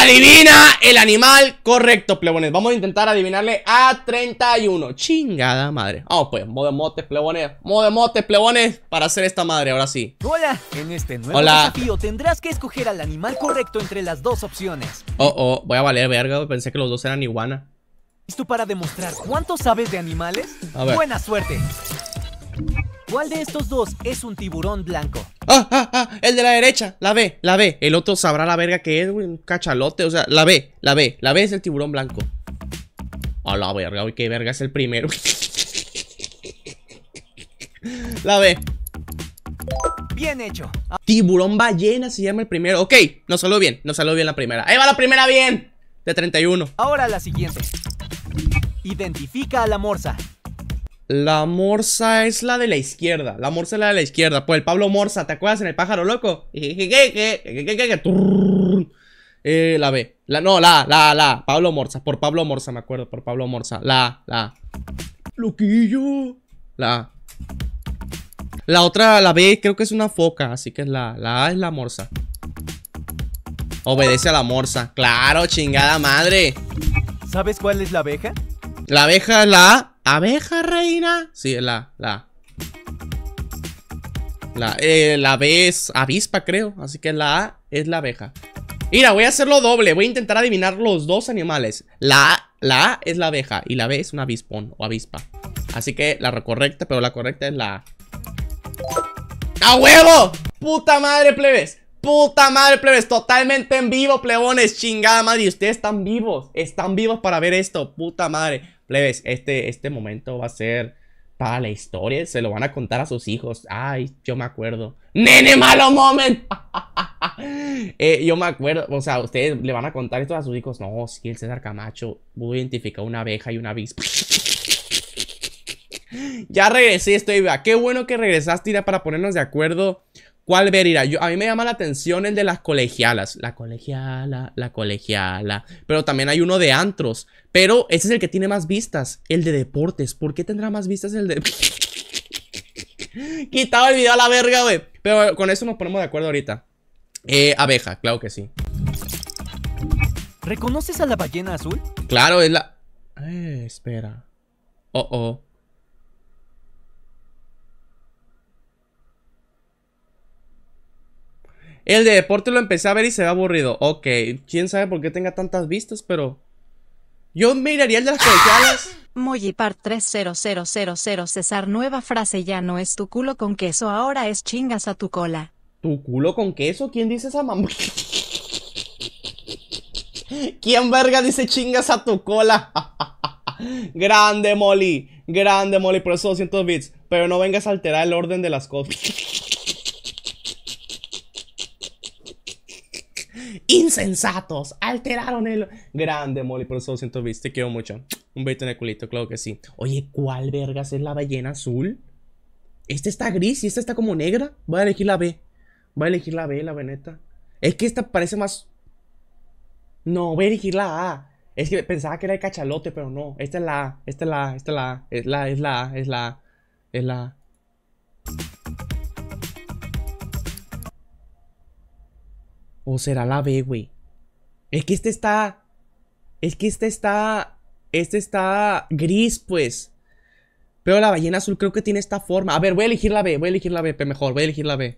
Adivina el animal correcto, plebones. Vamos a intentar adivinarle a 31. Chingada madre. Vamos pues, modo motes, plebones. Modo motes, plebones, para hacer esta madre, ahora sí. Hola, en este nuevo desafío tendrás que escoger al animal correcto entre las dos opciones. Voy a valer verga, pensé que los dos eran iguana. ¿Listo para demostrar cuánto sabes de animales? A ver. Buena suerte. ¿Cuál de estos dos es un tiburón blanco? El de la derecha, la B. El otro sabrá la verga que es, güey, un cachalote, o sea, la B es el tiburón blanco. A la verga, güey, qué verga es el primero. La B. Bien hecho. Tiburón ballena se llama el primero. Ok, nos salió bien la primera. Ahí va la primera bien. De 31. Ahora la siguiente. Identifica a la morsa. La morsa es la de la izquierda. La morsa es la de la izquierda. Pues el Pablo Morsa, ¿te acuerdas en El pájaro loco? La B. La. Pablo Morsa. Por Pablo Morsa, me acuerdo. Por Pablo Morsa. La. Loquillo. La otra, la B, creo que es una foca. Así que es la A es la morsa. Obedece a la morsa. Claro, chingada madre. ¿Sabes cuál es la abeja? La abeja es la A. ¿Abeja, reina? Sí, la B es avispa, creo. Así que la A es la abeja. Mira, voy a hacerlo doble. Voy a intentar adivinar los dos animales. La A es la abeja y la B es un avispón o avispa. Así que la correcta, pero la correcta es la A. ¡A huevo! ¡Puta madre, plebes! ¡Puta madre, plebes! Totalmente en vivo, plebones. Chingada madre. Y ustedes están vivos. Están vivos para ver esto. Puta madre. Plebes, este momento va a ser para la historia. Se lo van a contar a sus hijos. Ay, yo me acuerdo. ¡Nene malo moment! Yo me acuerdo. O sea, ustedes le van a contar esto a sus hijos. No, sí, el César Camacho pudo identificar una abeja y una avispa. Ya regresé, estoy viva. Qué bueno que regresaste, Ira, para ponernos de acuerdo. ¿Cuál ver, Ira? A mí me llama la atención el de las colegialas. La colegiala. Pero también hay uno de antros. Pero ese es el que tiene más vistas. El de deportes. ¿Por qué tendrá más vistas el de... Quitaba el video a la verga, güey. Pero con eso nos ponemos de acuerdo ahorita. Abeja, claro que sí. ¿Reconoces a la ballena azul? Claro, es la... espera. El de deporte lo empecé a ver y se ve aburrido. Ok, quién sabe por qué tenga tantas vistas, pero... Yo miraría el de las colegialas. Mojipart 30000 César, nueva frase, ya no es tu culo con queso, ahora es chingas a tu cola. ¿Tu culo con queso? ¿Quién dice esa mamá? ¿Quién verga dice chingas a tu cola? Grande Molly por esos 200 bits. Pero no vengas a alterar el orden de las cosas. Insensatos, alteraron el... Grande Molly por esos 200 bits, te quiero mucho. Un beito en el culito, claro que sí. Oye, ¿cuál vergas es la ballena azul? Esta está gris y esta está como negra. Voy a elegir la B. La veneta. Es que esta parece más... No, voy a elegir la A. Es que pensaba que era el cachalote, pero no. Esta es la A, Es la A. ¿O será la B, güey? Es que este está gris, pues. Pero la ballena azul creo que tiene esta forma. A ver, voy a elegir la B, mejor, voy a elegir la B.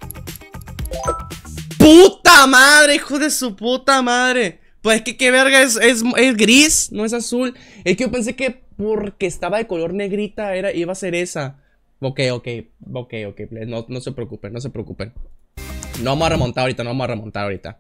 ¡Puta madre, hijo de su puta madre! Pues es que qué verga, es gris, no es azul. Es que yo pensé que porque estaba de color negrita iba a ser esa. Ok, no se preocupen. No vamos a remontar ahorita,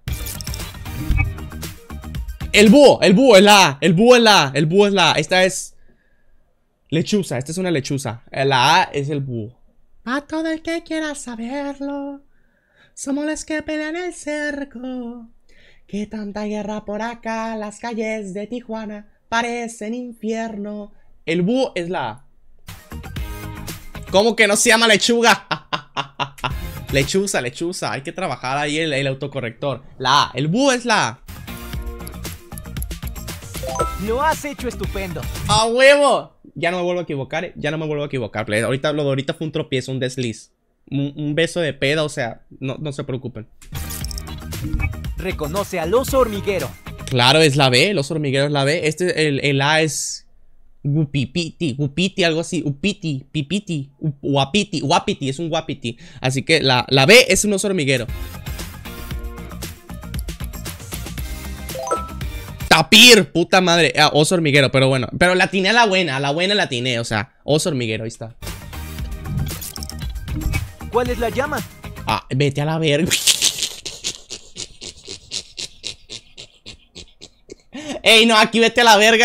El búho es la A. Esta es lechuza, esta es una lechuza. La A es el búho. A todo el que quiera saberlo, somos los que pelean el cerco. Que tanta guerra por acá, las calles de Tijuana parecen infierno. El búho es la A. ¿Cómo que no se llama lechuga? Lechuza, hay que trabajar ahí el autocorrector. La A, el búho es la A. Lo has hecho estupendo. ¡A huevo! Ya no me vuelvo a equivocar, Ahorita lo de ahorita fue un tropiezo, un desliz. Un beso de peda, o sea, no se preocupen. Reconoce al oso hormiguero. Claro, es la B, el oso hormiguero es la B. El A es Gupiti, algo así. Upiti, Pipiti, Wapiti, es un Wapiti. Así que la B es un oso hormiguero. Tapir, puta madre. Oso hormiguero, pero bueno. Pero la atiné a la buena la atiné, o sea, oso hormiguero, ahí está. ¿Cuál es la llama? Vete a la verga. Ey, no, aquí vete a la verga,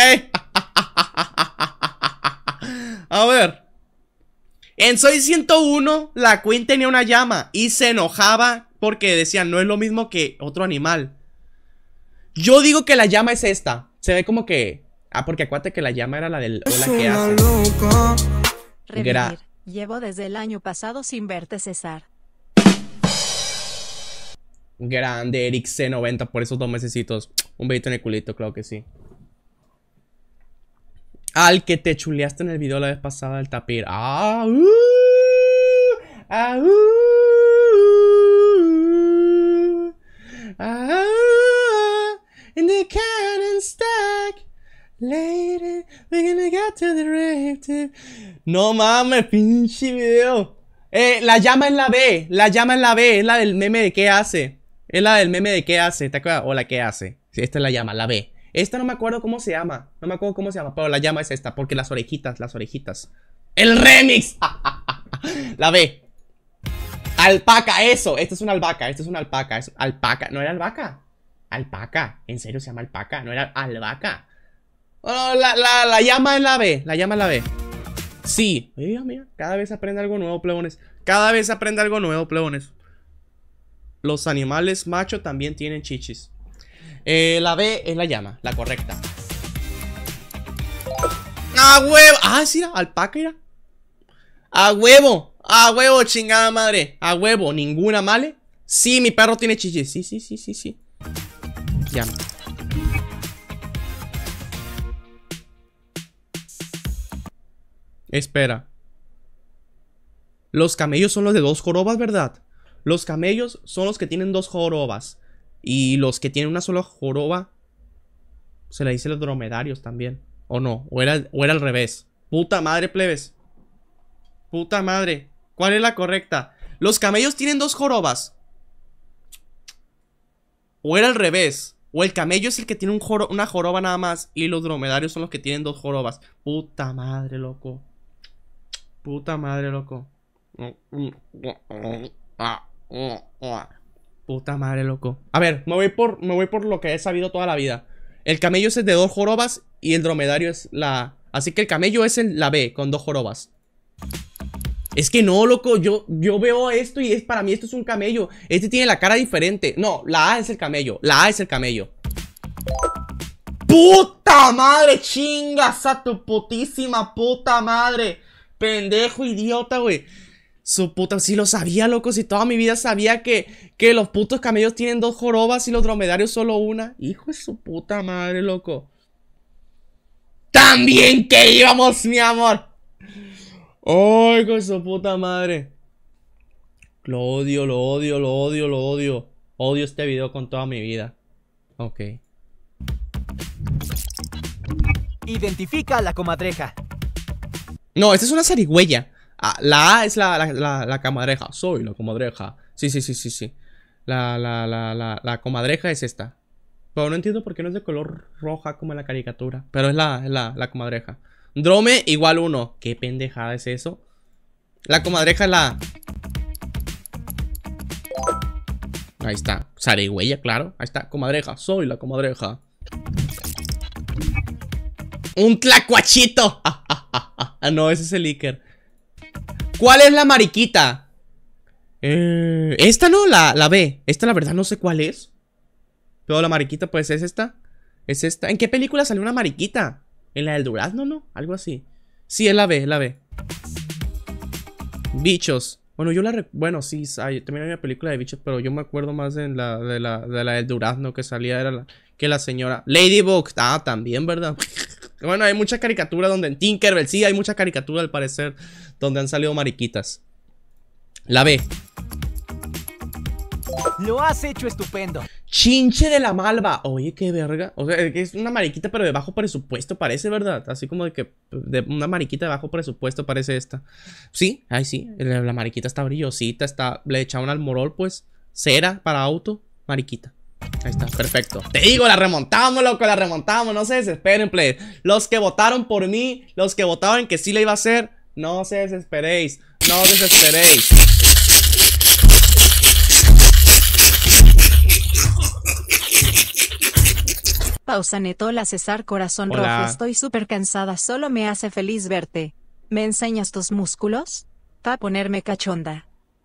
A ver. En Soy 101, la Queen tenía una llama y se enojaba porque decían, no es lo mismo que otro animal. Yo digo que la llama es esta. Se ve como que... porque acuérdate que la llama era la del... O la que hace. Revivir. Llevo desde el año pasado sin verte, César. Grande Eric C90 por esos 2 mesecitos. Un besito en el culito, claro que sí. Al que te chuleaste en el video la vez pasada del tapir. In the cannon stack. Later, we're gonna get to the rave. No mames, pinche video. La llama es la B. La llama es la B. Es la del meme de qué hace. Es la del meme de qué hace. ¿Te acuerdas? O la que hace. Sí, esta es la llama, la B. Esta no me acuerdo cómo se llama. No me acuerdo cómo se llama. Pero la llama es esta. Porque las orejitas. ¡El remix! La B. Alpaca, eso. Esta es una albahaca. Es alpaca. ¿No era albahaca? Alpaca. ¿En serio se llama alpaca? ¿No era albahaca? Oh, la llama es la B. La llama es la B. Sí. Mira. Cada vez aprende algo nuevo, plebones. Los animales macho también tienen chichis. La B es la llama, la correcta. ¡A huevo! Sí, alpaca era. ¡A huevo! Chingada madre. ¡A huevo! ¿Ninguna male? Sí, mi perro tiene chichis. Sí. Llama. Espera. Los camellos son los de 2 jorobas, ¿verdad? Los camellos son los que tienen 2 jorobas. Y los que tienen una sola joroba se le dice los dromedarios también. ¿O no? ¿O era al revés? Puta madre, plebes. Puta madre. ¿Cuál es la correcta? Los camellos tienen 2 jorobas. ¿O era al revés? ¿O el camello es el que tiene una joroba nada más y los dromedarios son los que tienen 2 jorobas? Puta madre, loco. Puta madre, loco. A ver, me voy por lo que he sabido toda la vida. El camello es el de 2 jorobas y el dromedario es la... Así que el camello es la B, con 2 jorobas. Es que no, loco, yo veo esto y para mí esto es un camello. Este tiene la cara diferente. No, la A es el camello. ¡Puta madre! ¡Chingas a tu putísima puta madre! Pendejo idiota, güey. Su puta, si lo sabía, loco. Si toda mi vida sabía que los putos camellos tienen 2 jorobas y los dromedarios solo una. Hijo de su puta madre, loco. ¡Tan bien que íbamos, mi amor! ¡Ay, con su puta madre! Lo odio. Odio este video con toda mi vida. Ok. Identifica a la comadreja. No, esta es una zarigüeya. La A es la comadreja. Soy la comadreja. Sí. La comadreja es esta. Pero no entiendo por qué no es de color roja como en la caricatura. Pero es la comadreja. Drome igual 1. ¿Qué pendejada es eso? La comadreja es la... Ahí está. Zarigüeya, claro. Ahí está. Comadreja. Soy la comadreja. ¡Un tlacuachito! No, ese es el Iker. ¿Cuál es la mariquita? Esta no, la B. Esta la verdad no sé cuál es. Pero la mariquita pues es esta. Es esta. ¿En qué película salió una mariquita? ¿En la del durazno, no? Algo así. Sí, es la B, Bichos. Bueno, bueno, sí, también hay una película de bichos, pero yo me acuerdo más de la del durazno que salía, que la señora Ladybug. También, ¿verdad? Bueno, hay muchas caricaturas donde en Tinkerbell, sí, hay muchas caricaturas al parecer donde han salido mariquitas. La B. Lo has hecho estupendo. Chinche de la malva. Oye, qué verga. O sea, es una mariquita pero de bajo presupuesto parece, ¿verdad? Así como de que una mariquita de bajo presupuesto parece esta. Sí, ahí sí. La mariquita está brillosita, le echaron al morol, pues. Cera para auto, mariquita. Ahí está, perfecto. Te digo, la remontamos, loco, la remontamos. No se desesperen, play. Los que votaron por mí, los que votaron que sí le iba a hacer, no se desesperéis. No os desesperéis. Pausa neto, la César corazón Hola. rojo, estoy súper cansada, solo me hace feliz verte. ¿Me enseñas tus músculos? Pa' ponerme cachonda.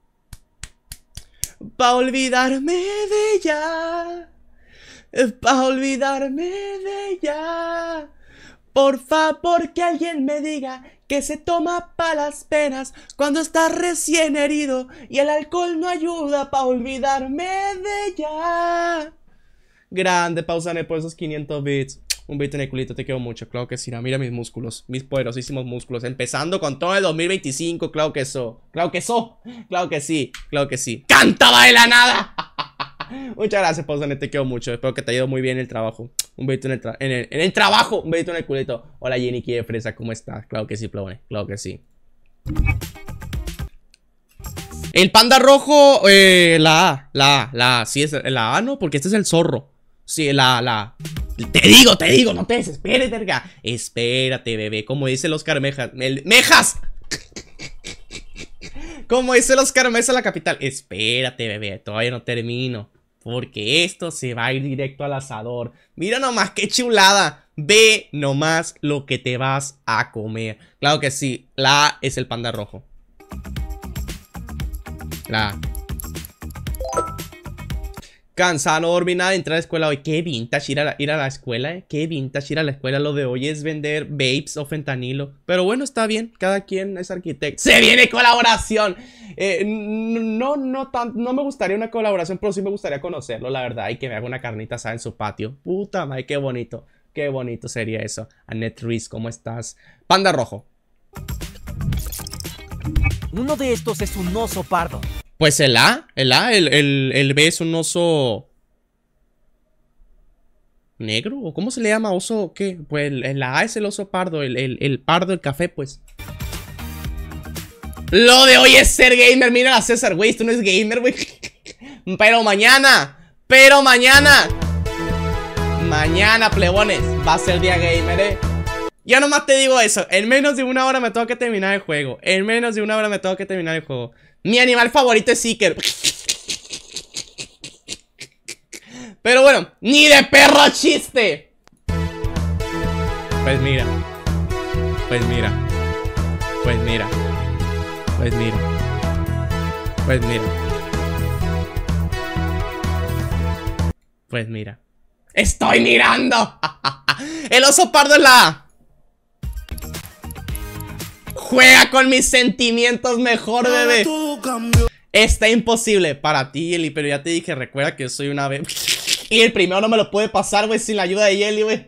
Pa' olvidarme de ella. Pa' olvidarme de ella. Por favor que alguien me diga que se toma pa' las penas cuando está recién herido y el alcohol no ayuda pa' olvidarme de ella. Grande, Pausane, por esos 500 bits. Un beat en el culito, te quiero mucho. Claro que sí, mira mis músculos, mis poderosísimos músculos. Empezando con todo el 2025, claro que eso. Claro que eso, claro que sí, claro que sí. ¡Cantaba de la nada! Muchas gracias, Pausane, te quiero mucho. Espero que te haya ido muy bien el trabajo. Un beat en el trabajo, un beat en el culito. Hola Jenny, de fresa, ¿cómo estás? Claro que sí, Plone, claro que sí. El panda rojo, la A. Sí, es la A, ¿no? Porque este es el zorro. Sí, la A. Te digo, no te desesperes, verga. Espérate, bebé. Como dice el Oscar ¡Mejas! Como dice el Oscar Mesa, la capital. Espérate, bebé. Todavía no termino. Porque esto se va a ir directo al asador. Mira nomás qué chulada. Ve nomás lo que te vas a comer. Claro que sí. La A es el panda rojo. La A. Cansado, no dormí nada de entrar a la escuela hoy. Qué vintage ir a la escuela, Qué vintage ir a la escuela. Lo de hoy es vender vapes o fentanilo. Pero bueno, está bien. Cada quien es arquitecto. ¡Se viene colaboración! No me gustaría una colaboración, pero sí me gustaría conocerlo, la verdad. Y que me haga una carnita asada en su patio. Puta madre, qué bonito. Qué bonito sería eso. Annette Ruiz, ¿cómo estás? Panda rojo. Uno de estos es un oso pardo. Pues el B es un oso negro, ¿o cómo se le llama? ¿Oso qué? Pues la A es el oso pardo, el pardo, el café, pues. Lo de hoy es ser gamer, mira a César, güey, esto no es gamer, güey. Pero mañana, plebones, va a ser día gamer, Ya nomás te digo eso, en menos de una hora me tengo que terminar el juego. Mi animal favorito es Seeker. Pero bueno, ni de perro chiste. Pues mira. Estoy mirando. El oso pardo es la A. Juega con mis sentimientos mejor, bebé. Está imposible para ti, Eli, pero ya te dije, recuerda que yo soy una bebé. Y el primero no me lo puede pasar, güey, sin la ayuda de Eli, güey.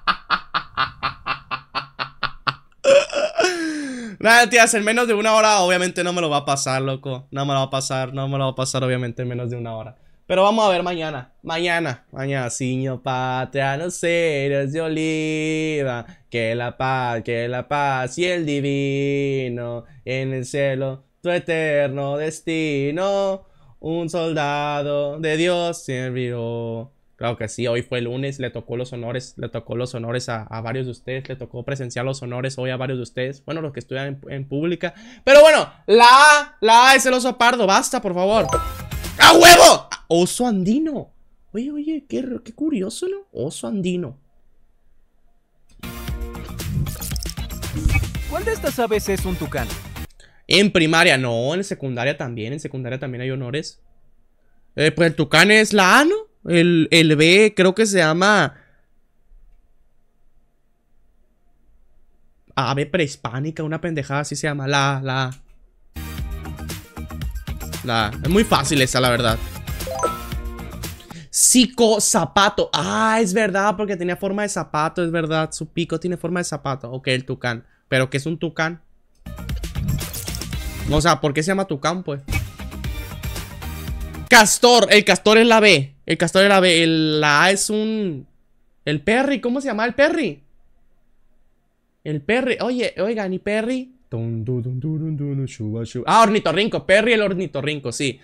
Nada, tías, en menos de una hora obviamente no me lo va a pasar, loco. No me lo va a pasar obviamente en menos de una hora. Pero vamos a ver mañana, Señor patria, no ceros de oliva, que la paz y el divino, en el cielo, tu eterno destino, un soldado de Dios serviró. Claro que sí, hoy fue el lunes, le tocó los honores a varios de ustedes, le tocó presenciar los honores hoy a varios de ustedes, bueno, los que estudian en pública. Pero bueno, la A es el oso pardo, basta, por favor. ¡A huevo! Oso andino. Oye, qué curioso, ¿no? Oso andino. ¿Cuál de estas aves es un tucán? En primaria, no, en secundaria también hay honores. Pues el tucán es la A, ¿no? El B creo que se llama ave prehispánica, una pendejada así se llama, la A. Es muy fácil esa, la verdad. Psico zapato. Ah, es verdad, porque tenía forma de zapato, es verdad. Su pico tiene forma de zapato. Ok, el tucán. ¿Pero qué es un tucán? O sea, ¿por qué se llama tucán, pues? Castor. El castor es la B. El castor es la B. La A es un... El Perry. ¿Cómo se llama el Perry? El Perry. Oye, oigan, ¿y Perry? Ah, ornitorrinco. Perry el ornitorrinco, sí.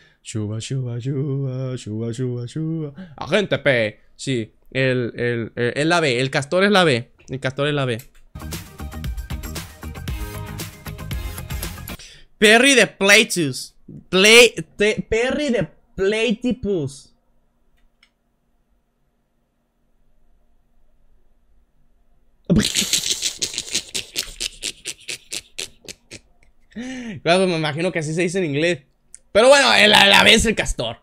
Agente P. Sí. Es la B. El castor es la B. El castor es la B. Perry de Platypus. Perry de Platypus. Claro, me imagino que así se dice en inglés. Pero bueno, la B es el castor.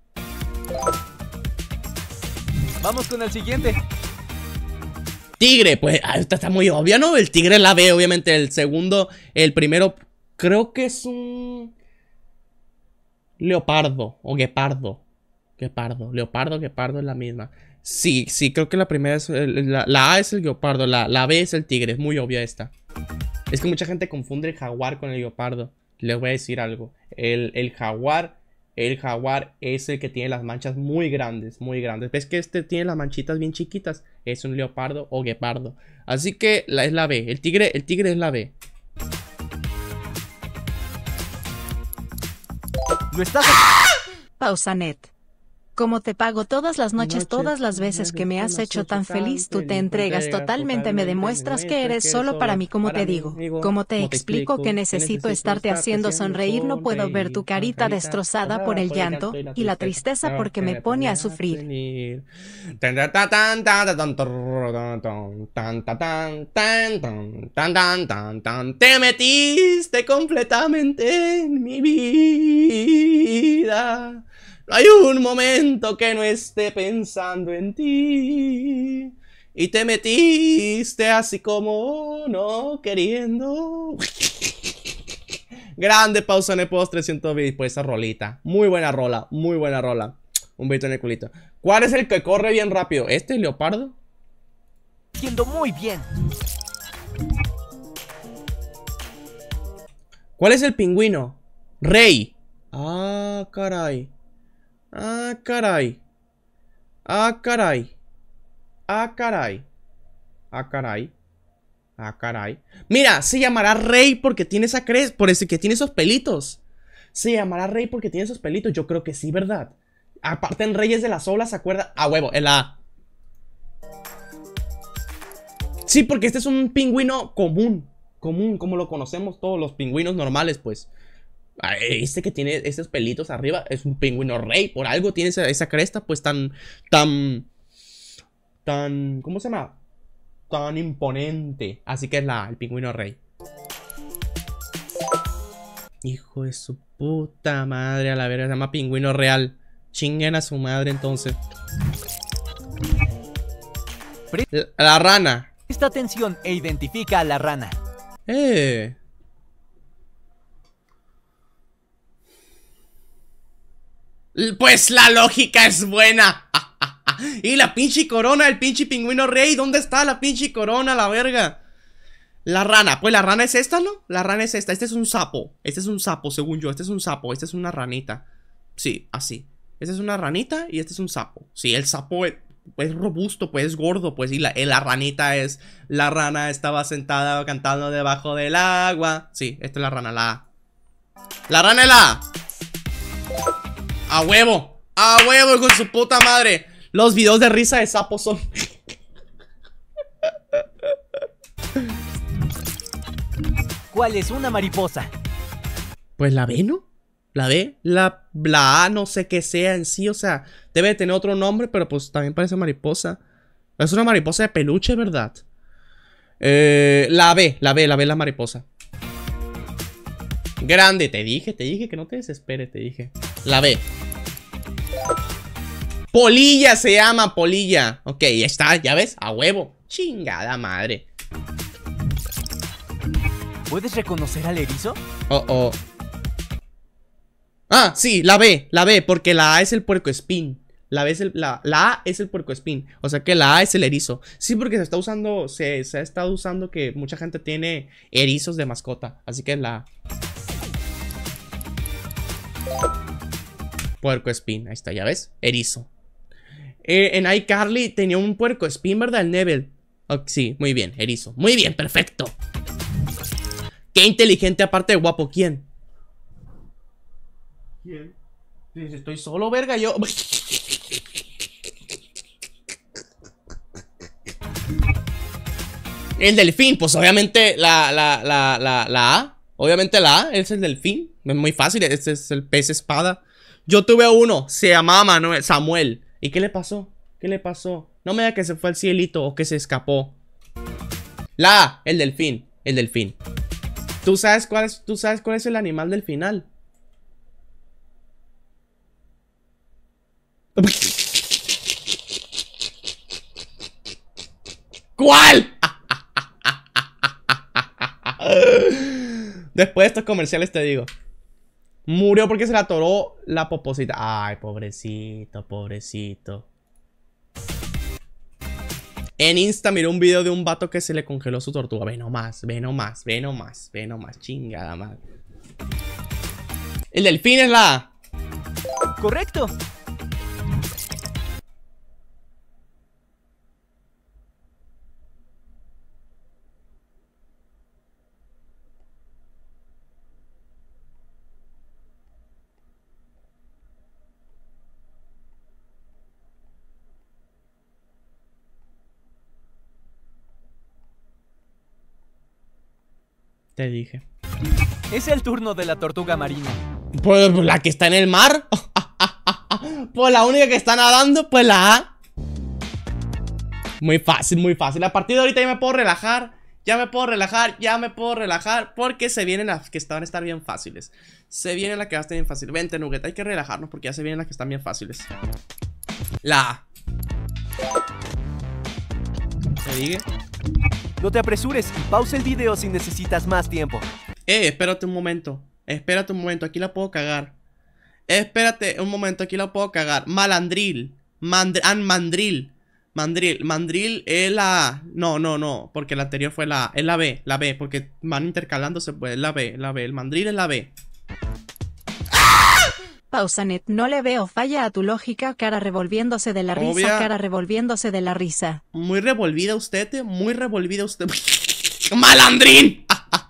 Vamos con el siguiente. Tigre, pues esta está muy obvia, ¿no? El tigre es la B, obviamente. El segundo, el primero, creo que es un... leopardo o guepardo. Leopardo, guepardo es la misma. Sí, creo que la primera es... La A es el guepardo, la B es el tigre. Es muy obvia esta. Es que mucha gente confunde el jaguar con el guepardo. Les voy a decir algo. El jaguar es el que tiene las manchas muy grandes, muy grandes. ¿Ves que este tiene las manchitas bien chiquitas? Es un leopardo o guepardo. Así que es la B. El tigre es la B. Lo estás... Pausanet. Como te pago todas las noches, todas las veces que me has hecho tan feliz, tú te entregas totalmente, me demuestras que eres solo para mí, como te digo. Como te explico que necesito estarte haciendo sonreír, no puedo ver tu carita destrozada por el llanto y la tristeza porque me pone a sufrir. Te metiste completamente en mi vida. No hay un momento que no esté pensando en ti. Y te metiste así como no queriendo. Grande Pausanet por los 300 bits por esa rolita. Muy buena rola, muy buena rola. Un besito en el culito. ¿Cuál es el que corre bien rápido? ¿Este, el leopardo? haciendo muy bien. ¿Cuál es el pingüino? Rey. Ah, caray. Ah, caray. Ah, caray. Ah, caray. Ah, caray. Ah, caray. Mira, se llamará Rey porque tiene esa cresta, por ese que tiene esos pelitos. Se llamará Rey porque tiene esos pelitos. Yo creo que sí, ¿verdad? Aparte en Reyes de las Olas, ¿se acuerda? A huevo, en la A. Sí, porque este es un pingüino común. Común, como lo conocemos todos los pingüinos normales, pues. Este que tiene esos pelitos arriba es un pingüino rey. Por algo tiene esa cresta, pues tan, ¿cómo se llama? Tan imponente. Así que es el pingüino rey. Hijo de su puta madre, a la verga, se llama pingüino real. Chinguen a su madre entonces. La rana. Presta atención e identifica a la rana. Pues la lógica es buena. Y la pinche corona, el pinche pingüino rey. ¿Dónde está la pinche corona, la verga? La rana, pues la rana es esta, ¿no? La rana es esta, este es un sapo. Este es un sapo, según yo, este es un sapo. Esta es una ranita. Sí, así. Esta es una ranita y este es un sapo. Sí, el sapo es robusto, pues es gordo, pues. Y la ranita es... La rana estaba sentada cantando debajo del agua. Sí, esta es la rana, la A. La rana es la A. ¡A huevo! ¡A huevo con su puta madre! Los videos de risa de sapos son... ¿Cuál es una mariposa? Pues la B, ¿no? La B, la A no sé qué sea en sí, o sea, debe tener otro nombre, pero pues también parece mariposa. Es una mariposa de peluche, ¿verdad? La B es la mariposa. Grande, te dije que no te desesperes, te dije. La B. Polilla se llama, polilla. Ok, ya está, ya ves, a huevo. Chingada madre. ¿Puedes reconocer al erizo? Ah, sí, la B, porque la A es el puercoespín. La A es el puercoespín. O sea que la A es el erizo. Sí, porque se está usando, se ha estado usando que mucha gente tiene erizos de mascota. Así que es la A. Puercoespín. Ahí está, ya ves. Erizo. En iCarly tenía un puercoespín, ¿verdad? El Neville. Oh, sí, muy bien, erizo. Muy bien, perfecto. Qué inteligente aparte de guapo. ¿Quién? ¿Quién? Estoy solo, verga, yo. El delfín, pues obviamente la A. Obviamente la A es el delfín. Es muy fácil, este es el pez espada. Yo tuve uno, se llamaba Manuel, Samuel. ¿Y qué le pasó? ¿Qué le pasó? No me diga que se fue al cielito o que se escapó. La A, el delfín. El delfín. ¿Tú sabes cuál es el animal del final? ¿Cuál? Después de estos comerciales te digo. Murió porque se le atoró la poposita. Ay, pobrecito, pobrecito. En Insta miré un video de un vato que se le congeló su tortuga. Ve nomás, ve nomás, ve nomás, ve nomás. Chingada madre. El delfín es la A. Correcto. Te dije. Es el turno de la tortuga marina. Pues la que está en el mar. Pues la única que está nadando, pues la A. Muy fácil, muy fácil. A partir de ahorita ya me puedo relajar. Ya me puedo relajar, ya me puedo relajar. Porque se vienen las que van a estar bien fáciles. Se vienen las que van a estar bien fáciles. Vente, Nugget, hay que relajarnos porque ya se vienen las que están bien fáciles. La A. ¿Te dije? No te apresures y pausa el video si necesitas más tiempo. Espérate un momento. Espérate un momento, aquí la puedo cagar. Espérate un momento, aquí la puedo cagar. Malandril. Mandril. Mandril es la A. No, porque la anterior fue la A. Es la B, porque van intercalándose, pues. La B. El mandril es la B. Pausanet, no le veo falla a tu lógica, cara revolviéndose de la risa, Obvia. cara revolviéndose de la risa. Muy revolvida usted, muy revolvida usted. ¡Malandrín!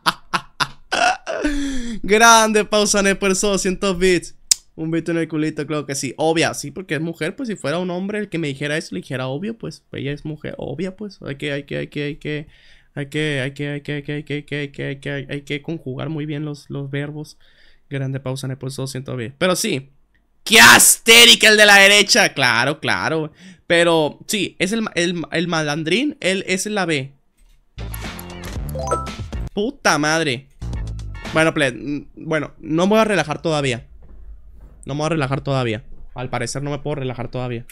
Grande, Pausanet, por eso 200 bits. Un bit en el culito, claro que sí. Obvia, sí, porque es mujer, pues si fuera un hombre el que me dijera eso, le dijera obvio, pues ella es mujer, obvia, pues hay que conjugar muy bien los verbos. Grande, Pausanet, por eso 200 bits. Pero sí, ¡qué astérica el de la derecha! Claro. Pero sí, es el malandrín, él es la B. Puta madre. Bueno, no me voy a relajar todavía. Al parecer no me puedo relajar todavía.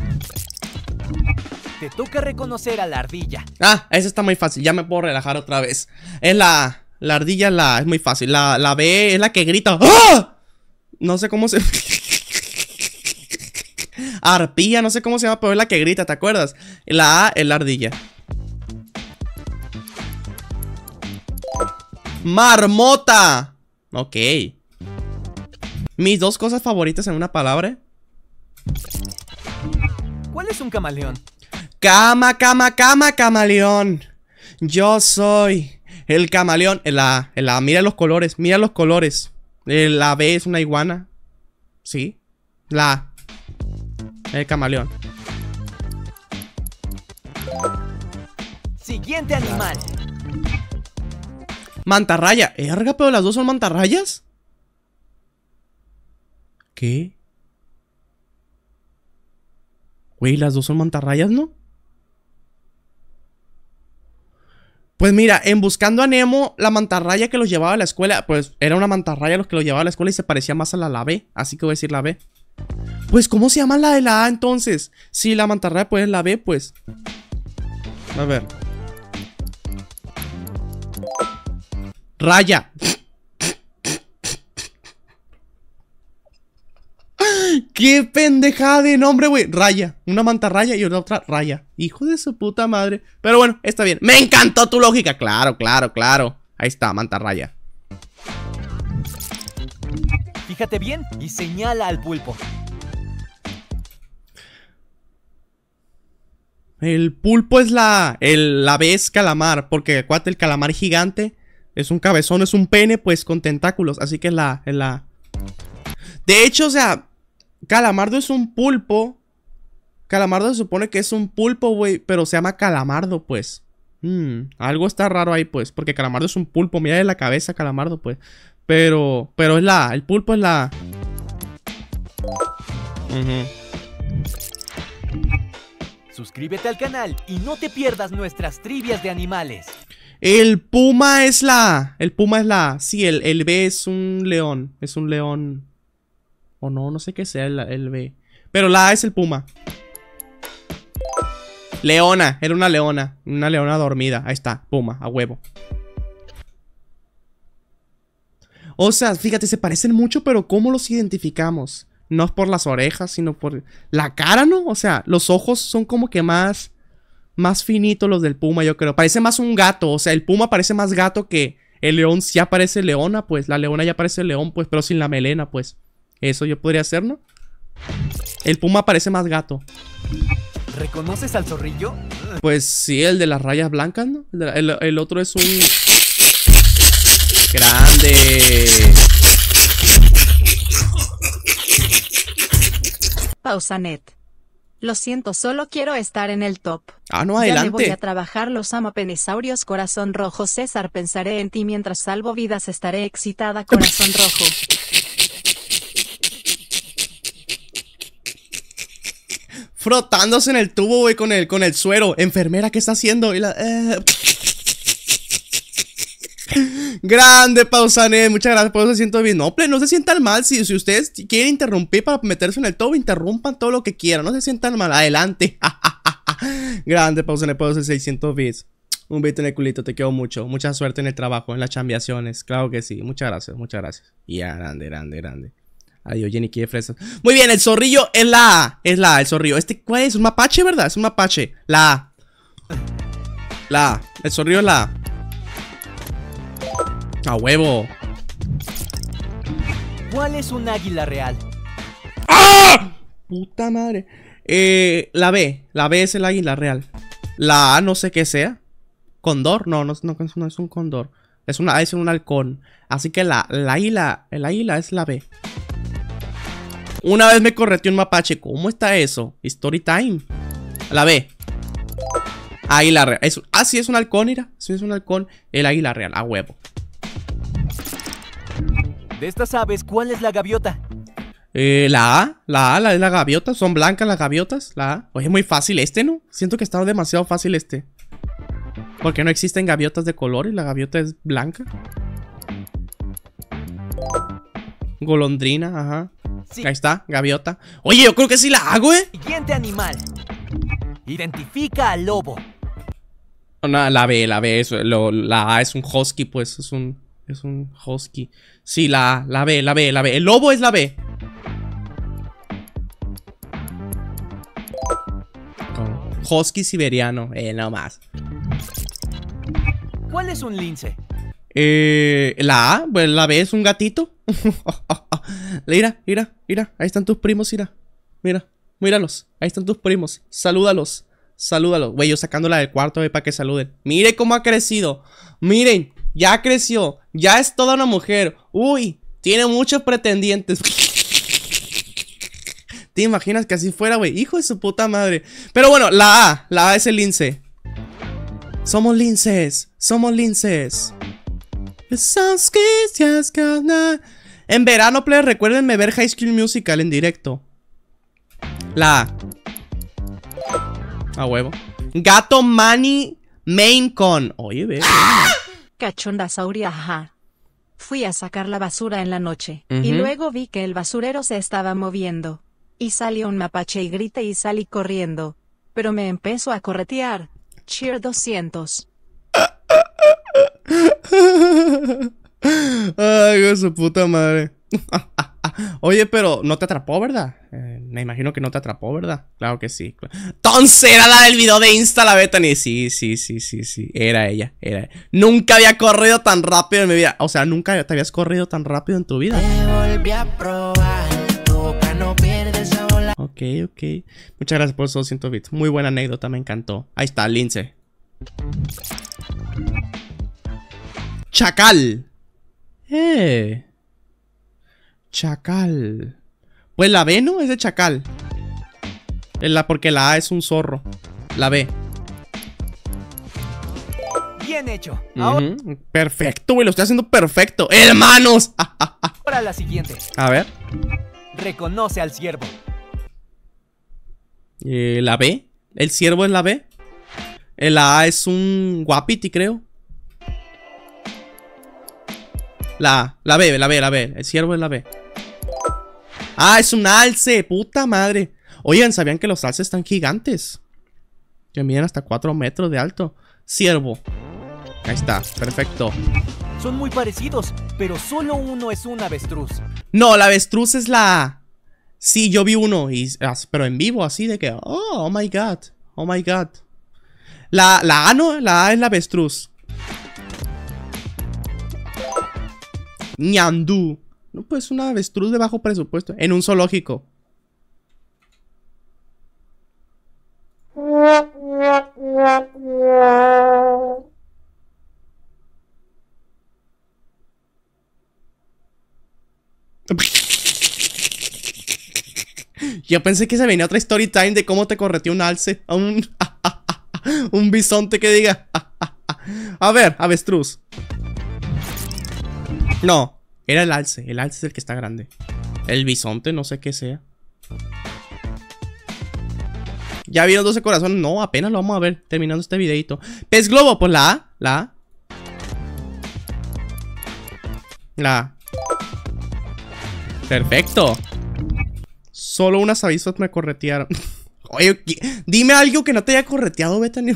Te toca reconocer a la ardilla. Ah, eso está muy fácil, ya me puedo relajar otra vez. Es la ardilla, es muy fácil. La B es la que grita. ¡Ah! No sé cómo se... Arpía, no sé cómo se llama, pero es la que grita, ¿te acuerdas? La A es la ardilla. Marmota. Ok. Mis dos cosas favoritas en una palabra. ¿Cuál es un camaleón? Camaleón. Yo soy el camaleón. La A. Mira los colores. La B es una iguana. Sí. La A. El camaleón. Siguiente animal. Mantarraya. Erga, pero las dos son mantarrayas. ¿Qué? Güey, las dos son mantarrayas, ¿no? Pues mira, en Buscando a Nemo, la mantarraya que los llevaba a la escuela, pues era una mantarraya los que los llevaba a la escuela y se parecía más a la B. Así que voy a decir la B. Pues, ¿cómo se llama la de la A entonces? Sí, la mantarraya pues es la B, pues. A ver. Raya. ¡Qué pendejada de nombre, güey! Raya. Una mantarraya y otra raya. Hijo de su puta madre. Pero bueno, está bien. ¡Me encantó tu lógica! Claro. Ahí está, mantarraya. Fíjate bien y señala al pulpo. El pulpo es la B es calamar, porque acuérdate, el calamar gigante es un cabezón, es un pene, pues con tentáculos, así que es la. De hecho, o sea, Calamardo es un pulpo. Calamardo se supone que es un pulpo, güey, pero se llama Calamardo, pues. Algo está raro ahí, pues, porque Calamardo es un pulpo, mira de la cabeza Calamardo, pues. Pero es el pulpo es la. Suscríbete al canal y no te pierdas nuestras trivias de animales. El puma es la. Sí, el B es un león. Es un león. O no sé qué sea el B. Pero la A es el puma. Leona, era una leona. Una leona dormida. Ahí está, puma, a huevo. O sea, fíjate, se parecen mucho, pero ¿cómo los identificamos? No es por las orejas, sino por la cara, ¿no? O sea, los ojos son como que más finitos los del puma, yo creo. Parece más un gato, o sea, el puma parece más gato que el león. Ya parece leona, pues. La leona ya parece león, pues, pero sin la melena, pues. Eso yo podría hacer, ¿no? El puma parece más gato. ¿Reconoces al zorrillo? Pues sí, el de las rayas blancas, ¿no? El otro es un... ¡Grande! Pausanet. Lo siento, solo quiero estar en el top. Ah, no, Ya adelante. me voy a trabajar, los amo, penesaurios, corazón rojo. César, pensaré en ti mientras salvo vidas, estaré excitada, corazón rojo. Frotándose en el tubo, güey, con el suero. Enfermera, ¿qué está haciendo? Y Grande, Pausanet, muchas gracias por eso. Se siento bien. No, no se sientan mal. Si ustedes quieren interrumpir para meterse en el tubo, interrumpan todo lo que quieran. No se sientan mal. Adelante. Grande, Pausanet, por esos 600 bits. Un beat en el culito, te quiero mucho. Mucha suerte en el trabajo, en las chambeaciones. Claro que sí. Muchas gracias, muchas gracias. Ya, grande. Adiós, Jenny, quiere fresas. Muy bien, el zorrillo es la A. Es la A, el zorrillo. ¿Cuál es? ¿Un mapache, verdad? Es un mapache. La A. La A. El zorrillo es la A. ¡A huevo! ¿Cuál es un águila real? ¡Ah! Puta madre. La B. La B es el águila real. La A no sé qué sea. ¿Condor? No es un condor. Es un halcón. Así que el águila es la B. Una vez me correteó un mapache. ¿Cómo está eso? Story time. La B. Águila real. Sí, es un halcón, mira. Sí, es un halcón. El águila real, a huevo. De estas aves, ¿cuál es la gaviota? La es la gaviota. Son blancas las gaviotas. La A. Oye, es muy fácil ¿no? Siento que está demasiado fácil Porque no existen gaviotas de color y la gaviota es blanca. Golondrina, ajá. Sí. Ahí está, gaviota. Oye, yo creo que sí la hago, Siguiente animal. Identifica al lobo. No, la B, la A es un husky, pues. Es un husky. Sí, la B. El lobo es la B. Husky siberiano, no más. ¿Cuál es un lince? La A, pues la B es un gatito. Mira, ahí están tus primos, míralos, ahí están tus primos. Salúdalos. Güey, yo sacándola del cuarto para que saluden. Mire cómo ha crecido. Miren, ya creció. Ya es toda una mujer. Uy, tiene muchos pretendientes. ¿Te imaginas que así fuera, güey? Hijo de su puta madre. Pero bueno, la A es el lince. Somos linces. En verano, plebes, recuérdenme ver High School Musical en directo. La A. A huevo. Gato Manny Maine Con. Oye, ve. Cachondasauria, ajá. Fui a sacar la basura en la noche. Y luego vi que el basurero se estaba moviendo. Y salió un mapache y grité y salí corriendo. Pero me empezó a corretear. Cheer 200. Ay, su puta madre. Oye, pero no te atrapó, ¿verdad? Me imagino que no te atrapó, ¿verdad? Claro que sí. Entonces era la del video de Insta, la Bethany. Sí. Era ella. Nunca había corrido tan rápido en mi vida. O sea, nunca te habías corrido tan rápido en tu vida. Te volví a probar. Tu boca no pierde esa bola. Ok. Muchas gracias por esos 200 bits. Muy buena anécdota, me encantó. Ahí está, Lince. Chacal. Chacal. Pues la B, ¿no? Es de chacal. Porque la A es un zorro. La B. Bien hecho. Perfecto, güey. Lo estoy haciendo perfecto. ¡Hermanos! Ahora la siguiente. A ver. Reconoce al ciervo. La B. El ciervo es la B. La A es un guapiti, creo. La B. El ciervo es la B. Ah, es un alce. Puta madre. Oigan, ¿sabían que los alces están gigantes? Que miden hasta 4 metros de alto. Ciervo. Ahí está, perfecto. Son muy parecidos, pero solo uno es un avestruz. No, la avestruz es la A. Sí, yo vi uno, pero en vivo, así de que... Oh my god. La A no, la A es la avestruz. Ñandú. No, pues una avestruz de bajo presupuesto. En un zoológico. Yo pensé que se venía otra story time de cómo te correteó un alce. Un bisonte que diga. A ver, avestruz. No, era el alce. El alce es el que está grande. El bisonte, no sé qué sea. ¿Ya vieron 12 corazones? No, apenas lo vamos a ver terminando este videito. Pez globo, pues la A. La A. Perfecto. Solo unas avispas me corretearon. Oye, dime algo que no te haya correteado, Bethany.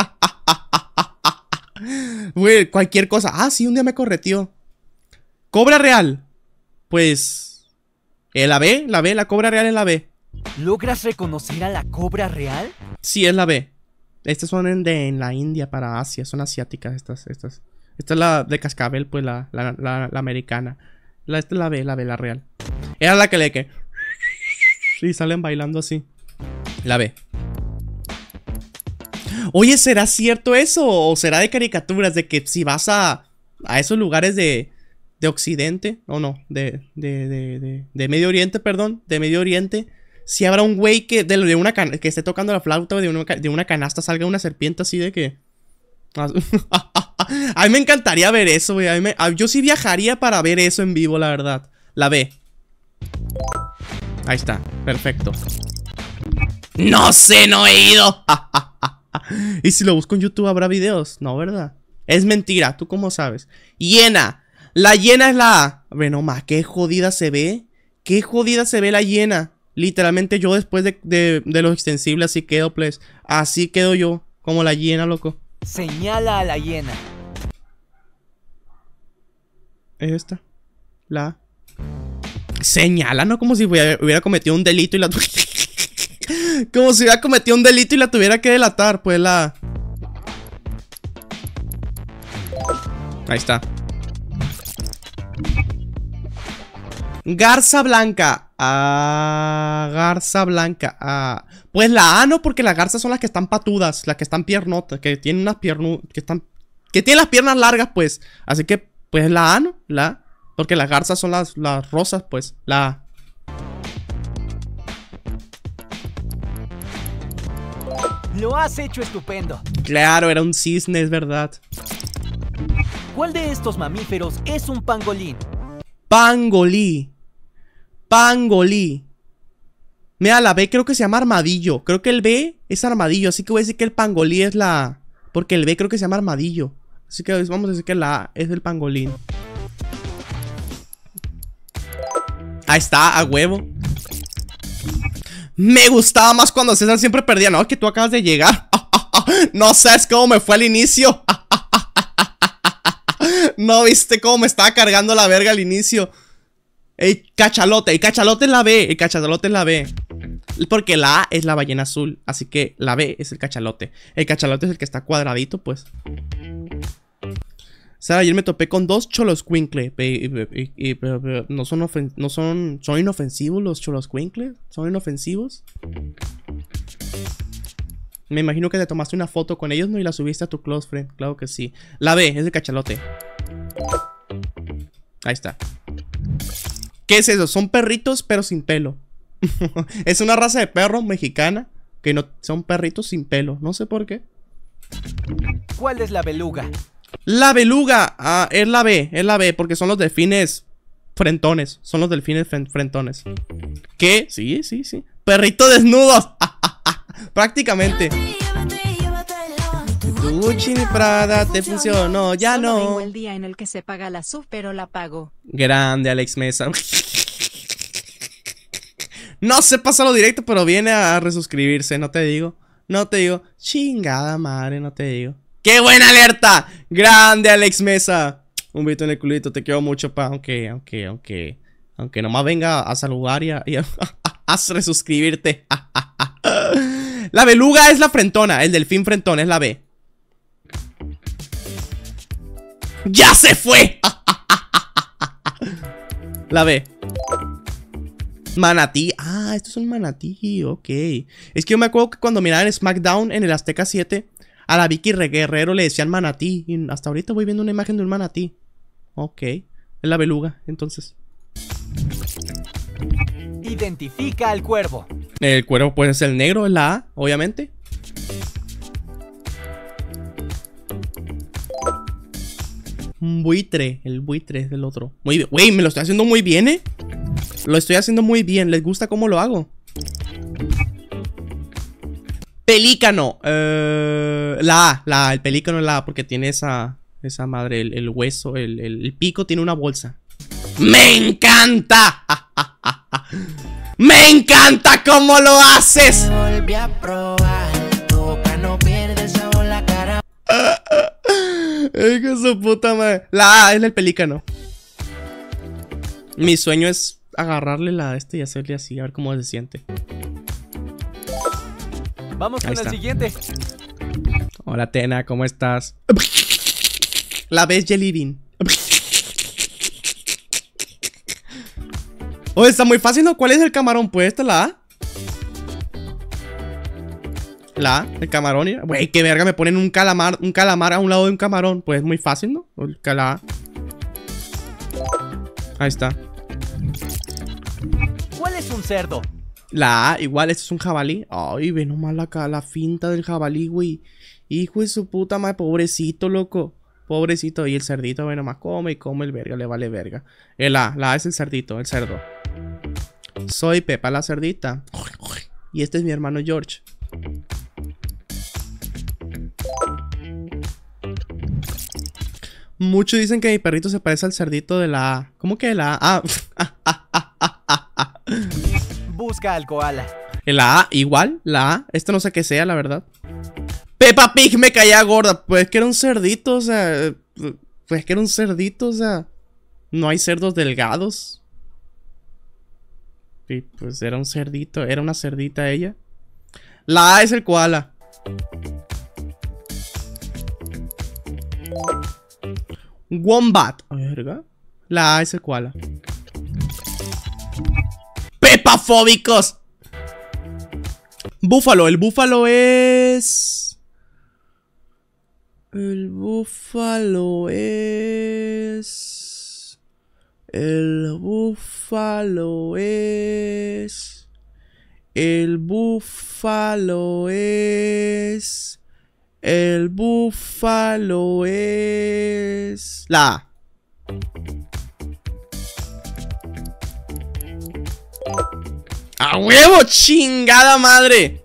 Güey, cualquier cosa. Ah, sí, un día me correteó. Cobra real. Pues... la B, la cobra real es la B. ¿Logras reconocer a la cobra real? Sí, es la B. Estas son en la India para Asia. Son asiáticas estas. Esta es la de cascabel, pues la americana. Esta es la B, la real. Era la que le que... Sí, salen bailando así. La B. Oye, ¿será cierto eso? ¿O será de caricaturas? De que si vas a esos lugares de Occidente, o no, de Medio Oriente, perdón, de Medio Oriente, si habrá un güey que que esté tocando la flauta de una canasta salga una serpiente así de que... A mí me encantaría ver eso, güey. Yo sí viajaría para ver eso en vivo, la verdad. La B. Ahí está, perfecto. No sé, no he ido. Y si lo busco en YouTube habrá videos. No, ¿verdad? Es mentira, ¿tú cómo sabes? Hiena. La hiena es la A. Bueno, ma, qué jodida se ve. Qué jodida se ve la hiena. Literalmente yo después de los extensibles así quedo, pues. Así quedo yo, como la hiena, loco. Señala a la hiena. Es esta. La A. Señala, ¿no? Como si hubiera cometido un delito y la... Como si hubiera cometido un delito y la tuviera que delatar. Pues la A. Ahí está. Garza blanca. Garza blanca. Pues la A no, porque las garzas son las que están patudas, las que están piernotas, que tienen unas piernas, que tienen las piernas largas, pues. Así que, pues la A no, la A. Porque las garzas son las rosas, pues. La A. Lo has hecho estupendo. Claro, era un cisne, es verdad. ¿Cuál de estos mamíferos es un pangolín? Pangolí. Pangolí. Mira, la B creo que se llama armadillo. Creo que el B es armadillo. Así que voy a decir que el pangolí es la A. Porque el B creo que se llama armadillo. Así que vamos a decir que la A es el pangolín. Ahí está, a huevo. Me gustaba más cuando César siempre perdía. No, es que tú acabas de llegar. No sabes cómo me fue al inicio. No viste cómo me estaba cargando la verga al inicio. El cachalote es la B. El cachalote es la B. Porque la A es la ballena azul. Así que la B es el cachalote. El cachalote es el que está cuadradito, pues. O sea, ayer me topé con 2 choloscuincle. Pero no son inofensivos los choloscuincle. Son inofensivos. Me imagino que te tomaste una foto con ellos, ¿no? Y la subiste a tu close friend. Claro que sí. La B es el cachalote. Ahí está. ¿Qué es eso? Son perritos pero sin pelo. Es una raza de perro mexicana que no son perritos sin pelo. No sé por qué. ¿Cuál es la beluga? La beluga. Ah, es la B, porque son los delfines frentones. Son los delfines frentones. ¿Qué? Sí. Perrito desnudos. Prácticamente. Gucci y Prada te funcionó, ya Solo no. vengo el día en el que se paga la sub, pero la pago. Grande Alex Mesa. No se pasa lo directo, pero viene a resuscribirse, no te digo. Chingada madre, no te digo. ¡Qué buena alerta! Grande Alex Mesa. Un besito en el culito, te quiero mucho, pa. Aunque nomás venga a saludar y a resuscribirte. La beluga es la frentona, el delfín frentón es la B. ¡Ya se fue! La B. Manatí. Ah, esto es un manatí, ok. Es que yo me acuerdo que cuando miraba en SmackDown en el Azteca 7, a la Vicky Guerrero le decían manatí. Y hasta ahorita voy viendo una imagen de un manatí. Ok. Es la beluga, entonces. Identifica al cuervo. El cuervo puede ser el negro, es la A, obviamente. Un buitre. El buitre es del otro. Muy bien. Güey, me lo estoy haciendo muy bien, ¿eh? Lo estoy haciendo muy bien. ¿Les gusta cómo lo hago? Pelícano. La A. El pelícano es la A porque tiene esa madre. El hueso. El pico tiene una bolsa. ¡Me encanta! ¡Me encanta cómo lo haces! Volví a probar, tu boca no pierde sabor, la cara. ¡Ay, que su puta madre! La A es el pelícano. Mi sueño es agarrarle la A y hacerle así, a ver cómo se siente. Vamos Ahí con el está. siguiente. Hola, Tena, ¿cómo estás? La B es Jelly Bean. Oh, está muy fácil, ¿no? ¿Cuál es el camarón? Pues esta es la A. La A, el camarón. Güey, qué verga, me ponen un calamar a un lado de un camarón. Pues es muy fácil, ¿no? La A. Ahí está. ¿Cuál es un cerdo? La A, igual, este es un jabalí. Ay, ve nomás la finta del jabalí, güey. Hijo de su puta madre, pobrecito, loco. Pobrecito. Y el cerdito, ve nomás, come y come el verga, le vale verga. La A es el cerdito, el cerdo. Soy Pepa la cerdita. Y este es mi hermano George. Muchos dicen que mi perrito se parece al cerdito de la A. ¿Cómo que de la A? Busca al koala. La A, igual, la A. Esto no sé qué sea, la verdad. Peppa Pig me caía gorda. Pues que era un cerdito, o sea. No hay cerdos delgados. Y pues era un cerdito. Era una cerdita ella. La A es el koala. Wombat. Verga. La A es el koala. ¡Pepafóbicos! Búfalo. El búfalo es... El búfalo es... El búfalo es... El búfalo es... El búfalo es... La A. ¡A huevo! ¡Chingada madre!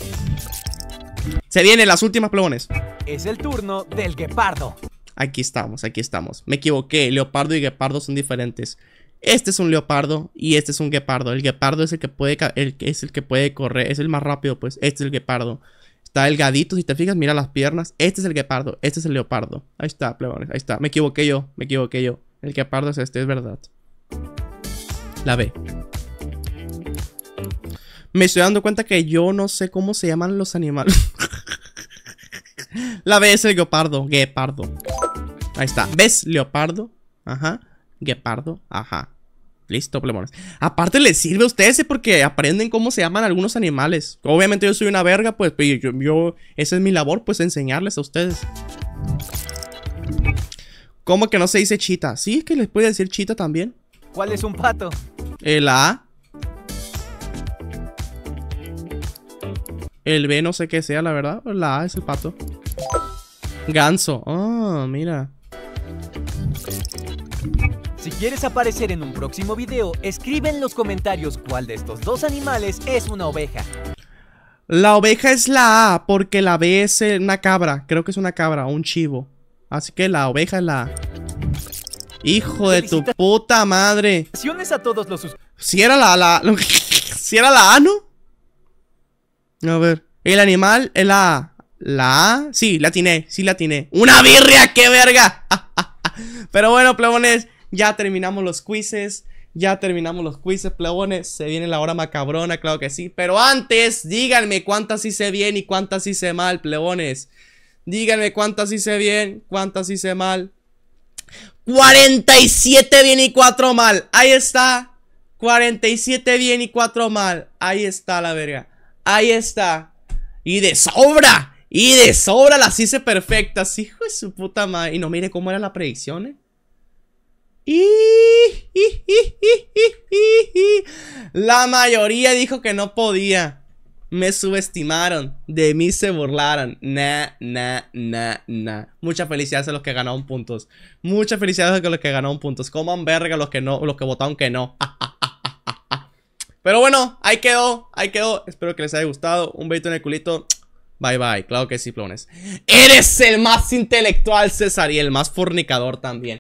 Se vienen las últimas plumones. Es el turno del guepardo. Aquí estamos, aquí estamos. Me equivoqué, leopardo y guepardo son diferentes. Este es un leopardo y este es un guepardo. El guepardo es el que puede correr, es el más rápido, pues. Este es el guepardo. Está delgadito, si te fijas, mira las piernas. Este es el guepardo, este es el leopardo. Ahí está, plebones, ahí está. Me equivoqué yo. El guepardo es este, es verdad. La B. Me estoy dando cuenta que yo no sé cómo se llaman los animales. La B es el guepardo. Guepardo. Ahí está. ¿Ves? Leopardo. Ajá. Guepardo. Ajá. Listo, plemones. Aparte les sirve a ustedes porque aprenden cómo se llaman algunos animales. Obviamente yo soy una verga, pues esa es mi labor, pues enseñarles a ustedes. ¿Cómo que no se dice chita? Sí, es que les puede decir chita también. ¿Cuál es un pato? El A. El B no sé qué sea, la verdad. La A es el pato. Ganso. Oh, mira. Si quieres aparecer en un próximo video, escribe en los comentarios cuál de estos dos animales es una oveja. La oveja es la A, porque la B es una cabra. Creo que es una cabra o un chivo. Así que la oveja es la A. Hijo de tu puta madre. Felicitaciones a todos los Si era si era la A, ¿no? A ver. El animal es la A. ¿La A? Sí, la atiné. Sí, la atiné. ¡Una birria! ¡Qué verga! Pero bueno, plebones, ya terminamos los quizzes. Plebones. Se viene la hora macabrona, claro que sí. Pero antes, díganme cuántas hice bien y cuántas hice mal, plebones. Díganme cuántas hice bien, cuántas hice mal. 47 bien y 4 mal. Ahí está. 47 bien y 4 mal. Ahí está la verga. Ahí está. Y de sobra. Y de sobra las hice perfectas. Hijo de su puta madre. Y no mire cómo era la predicción, La mayoría dijo que no podía. Me subestimaron. De mí se burlaron. Nah. Muchas felicidades a los que ganaron puntos. Muchas felicidades a los que ganaron puntos. Coman verga los que no, los que votaron que no. Pero bueno, ahí quedó. Espero que les haya gustado. Un besito en el culito. Bye. Claro que sí, plones. Eres el más intelectual, César. Y el más fornicador también.